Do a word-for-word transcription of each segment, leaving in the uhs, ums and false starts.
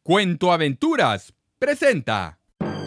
Cuentoaventuras presenta.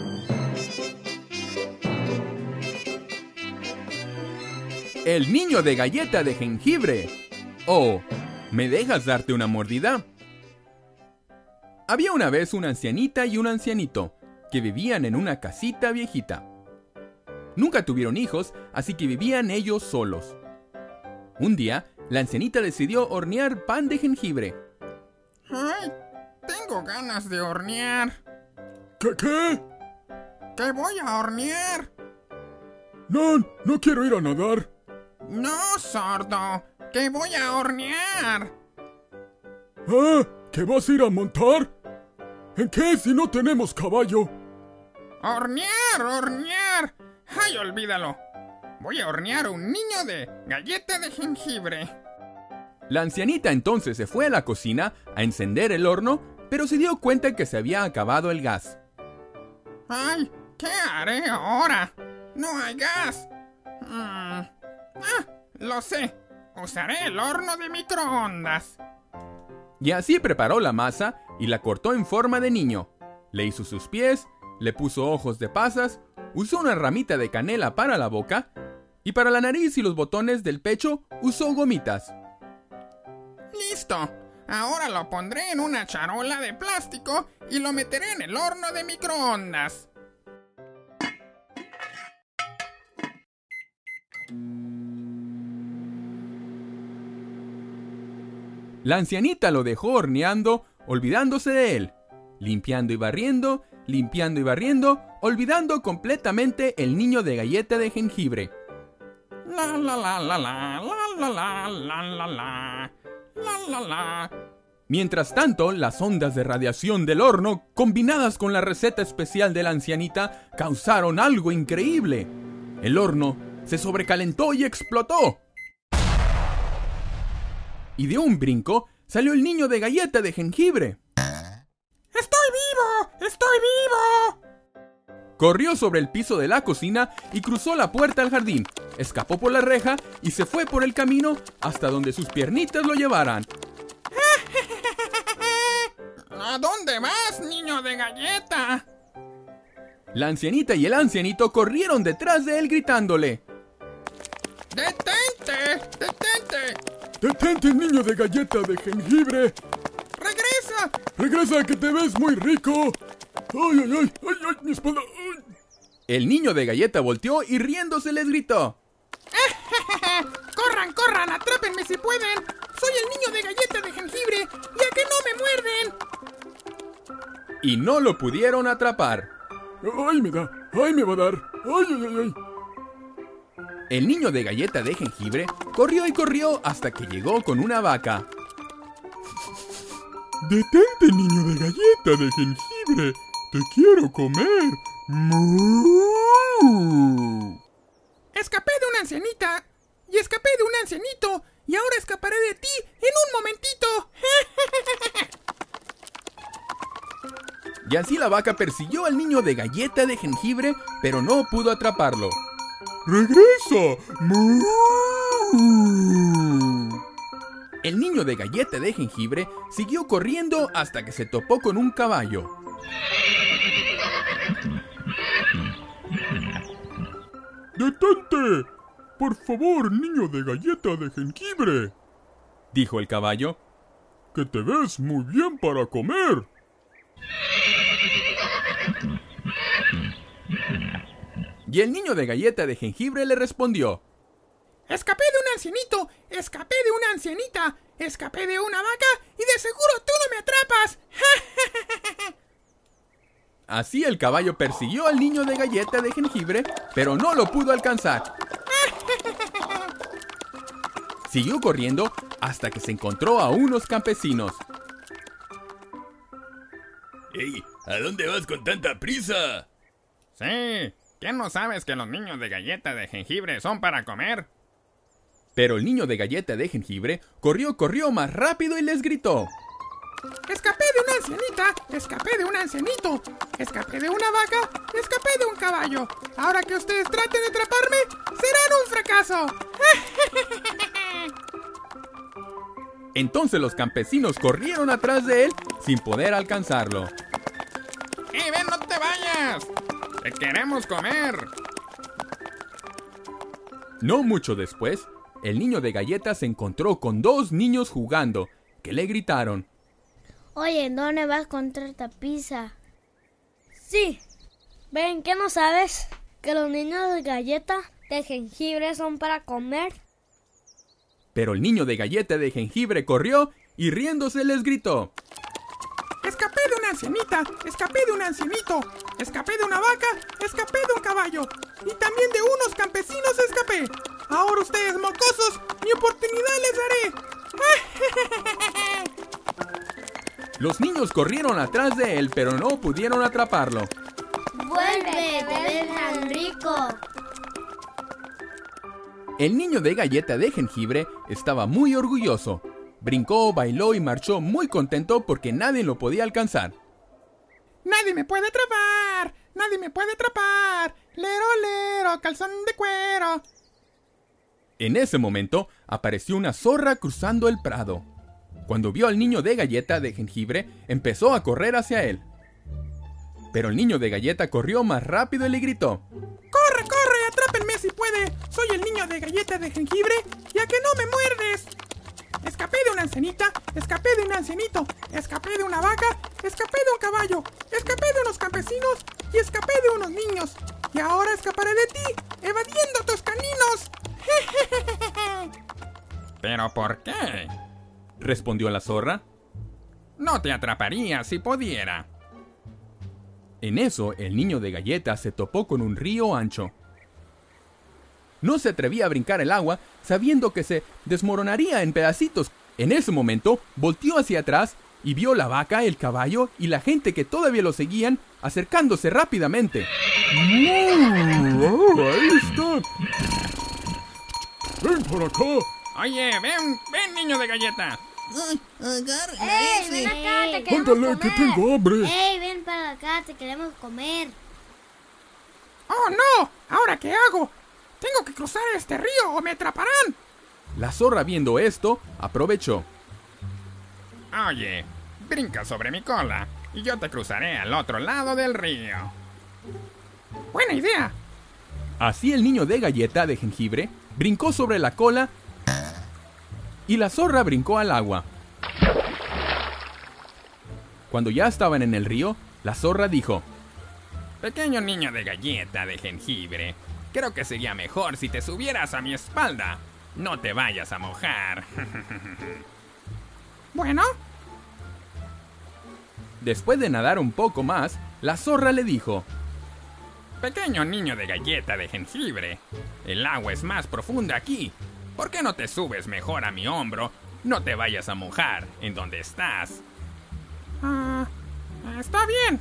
El niño de galleta de jengibre. O, ¿me dejas darte una mordida? Había una vez una ancianita y un ancianito que vivían en una casita viejita. Nunca tuvieron hijos, así que vivían ellos solos. Un día, la ancianita decidió hornear pan de jengibre. ¡Ay! Tengo ganas de hornear. ¿Qué, qué? ¡Que voy a hornear! No, no quiero ir a nadar. ¡No, sordo! ¡Que voy a hornear! ¿Ah? ¿Que vas a ir a montar? ¿En qué si no tenemos caballo? ¡Hornear, hornear! ¡Ay, olvídalo! Voy a hornear un niño de galleta de jengibre. La ancianita entonces se fue a la cocina a encender el horno, pero se dio cuenta que se había acabado el gas. ¡Ay! ¿Qué haré ahora? ¡No hay gas! Mm. ¡Ah! Lo sé. Usaré el horno de microondas. Y así preparó la masa y la cortó en forma de niño. Le hizo sus pies, le puso ojos de pasas, usó una ramita de canela para la boca y para la nariz y los botones del pecho usó gomitas. ¡Listo! Ahora lo pondré en una charola de plástico y lo meteré en el horno de microondas. La ancianita lo dejó horneando, olvidándose de él, limpiando y barriendo, limpiando y barriendo, olvidando completamente el niño de galleta de jengibre. La la la la la la la la la la la la la la. Mientras tanto, las ondas de radiación del horno, combinadas con la receta especial de la ancianita, causaron algo increíble. El horno se sobrecalentó y explotó. Y de un brinco salió el niño de galleta de jengibre. ¡Estoy vivo! ¡Estoy vivo! Corrió sobre el piso de la cocina y cruzó la puerta al jardín. Escapó por la reja y se fue por el camino hasta donde sus piernitas lo llevaran. ¿A dónde vas, niño de galleta? La ancianita y el ancianito corrieron detrás de él gritándole: ¡Detente! ¡Detente! ¡Detente, niño de galleta de jengibre! ¡Regresa! ¡Regresa, que te ves muy rico! ¡Ay, ay, ay! ¡Ay, ay, mi espalda! ¡Ay! El niño de galleta volteó y riéndose les gritó: ¡Corran, corran! ¡Atrápenme si pueden! ¡Soy el niño de galleta de jengibre! ¡Y a que no me muerden! Y no lo pudieron atrapar. ¡Ay, me da! ¡Ay, me va a dar! ¡Ay, ay, ay, ay! El niño de galleta de jengibre corrió y corrió hasta que llegó con una vaca. ¡Detente, niño de galleta de jengibre! ¡Te quiero comer! ¡Mu! Escapé de una ancianita y escapé de un ancianito y ahora escaparé de ti en un momentito. Y así la vaca persiguió al niño de galleta de jengibre, pero no pudo atraparlo. ¡Regresa! ¡Mu! El niño de galleta de jengibre siguió corriendo hasta que se topó con un caballo. ¡Detente! ¡Por favor, niño de galleta de jengibre!, dijo el caballo. ¡Que te ves muy bien para comer! Y el niño de galleta de jengibre le respondió: Escapé de un ancianito, escapé de una ancianita, escapé de una vaca y de seguro tú no me atrapas. Así el caballo persiguió al niño de galleta de jengibre, pero no lo pudo alcanzar. Siguió corriendo hasta que se encontró a unos campesinos. ¡Ey! ¿A dónde vas con tanta prisa? Sí, ¿qué no sabes que los niños de galleta de jengibre son para comer? Pero el niño de galleta de jengibre corrió, corrió más rápido y les gritó: Escapé de una ancianita, escapé de un ancianito, escapé de una vaca, escapé de un caballo. Ahora que ustedes traten de atraparme, serán un fracaso. Entonces los campesinos corrieron atrás de él, sin poder alcanzarlo. ¡Ey, ven, no te vayas! ¡Te queremos comer! No mucho después, el niño de galletas se encontró con dos niños jugando, que le gritaron: Oye, ¿dónde vas a encontrar esta pizza? Sí. ¿Ven que no sabes que los niños de galleta de jengibre son para comer? Pero el niño de galleta de jengibre corrió y riéndose les gritó: Escapé de una ancianita, escapé de un ancianito, escapé de una vaca, escapé de un caballo y también de unos campesinos escapé. Ahora ustedes, mocosos, mi oportunidad les daré. Los niños corrieron atrás de él, pero no pudieron atraparlo. ¡Vuelve, bebé tan rico! El niño de galleta de jengibre estaba muy orgulloso. Brincó, bailó y marchó muy contento porque nadie lo podía alcanzar. Nadie me puede atrapar, nadie me puede atrapar. Lero, lero, calzón de cuero. En ese momento apareció una zorra cruzando el prado. Cuando vio al niño de galleta de jengibre, empezó a correr hacia él. Pero el niño de galleta corrió más rápido y le gritó: ¡Corre, corre! ¡Atrápenme si puede! Soy el niño de galleta de jengibre y a que no me muerdes. Escapé de una ancianita, escapé de un ancianito, escapé de una vaca, escapé de un caballo, escapé de unos campesinos y escapé de unos niños. Y ahora escaparé de ti, evadiendo tus caninos. ¿Pero por qué? respondió la zorra. No te atraparía si pudiera. En eso, el niño de galleta se topó con un río ancho. No se atrevía a brincar el agua, sabiendo que se desmoronaría en pedacitos. En ese momento, volteó hacia atrás y vio la vaca, el caballo y la gente que todavía lo seguían, acercándose rápidamente. ¡Oh, ahí está! ¡Ven por acá! Oye, ven, ven, niño de galleta. Ay, agarren a ¡Ey, ese. ven acá, te queremos ¡Ándale, comer! que tengo hambre! ¡Ey, ven para acá, te queremos comer! ¡Oh, no! ¿Ahora qué hago? Tengo que cruzar este río o me atraparán. La zorra, viendo esto, aprovechó. Oye, brinca sobre mi cola y yo te cruzaré al otro lado del río. Buena idea. Así el niño de galleta de jengibre brincó sobre la cola y la zorra brincó al agua. Cuando ya estaban en el río, la zorra dijo: Pequeño niño de galleta de jengibre, creo que sería mejor si te subieras a mi espalda. No te vayas a mojar. Bueno, Después de nadar un poco más, la zorra le dijo: Pequeño niño de galleta de jengibre, el agua es más profunda aquí. ¿Por qué no te subes mejor a mi hombro? No te vayas a mojar en donde estás. ah, está bien.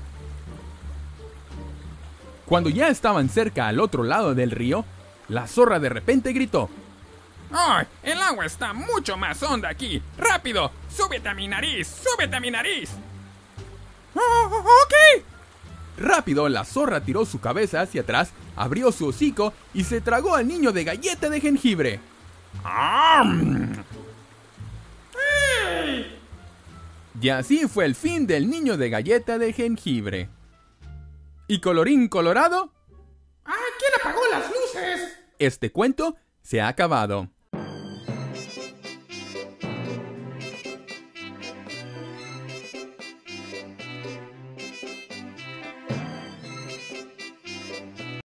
Cuando ya estaban cerca al otro lado del río, la zorra de repente gritó: ¡Ay! El agua está mucho más honda aquí. ¡Rápido! ¡Súbete a mi nariz! ¡Súbete a mi nariz! Oh, ok. Rápido, la zorra tiró su cabeza hacia atrás, abrió su hocico y se tragó al niño de galleta de jengibre. ¡Am! Y así fue el fin del niño de galleta de jengibre. Y colorín colorado, Ah, ¿quién apagó las luces? este cuento se ha acabado.